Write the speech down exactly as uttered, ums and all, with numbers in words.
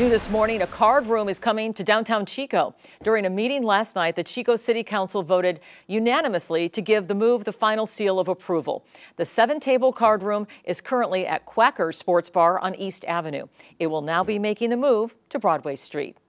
New this morning, a card room is coming to downtown Chico. During a meeting last night, the Chico City Council voted unanimously to give the move the final seal of approval. The seven-table card room is currently at Quacker's Sports Bar on East Avenue. It will now be making the move to Broadway Street.